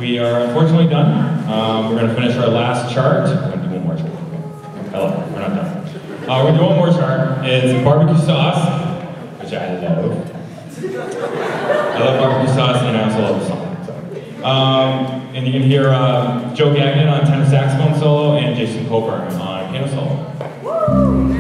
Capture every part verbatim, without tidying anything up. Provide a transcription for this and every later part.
we are unfortunately done. Um, we're going to finish our last chart. We're going to do one more chart. Hello, we're not done. Uh, we're going to do one more chart. It's barbecue sauce, which I love. I love barbecue sauce, and I also love the song. So. Um, and you can hear uh, Joe Gagnon on tenor saxophone solo and Jason Coburn on piano solo. Woo!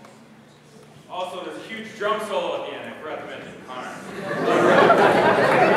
Also, there's a huge drum solo at the end. I forgot to mention Connor.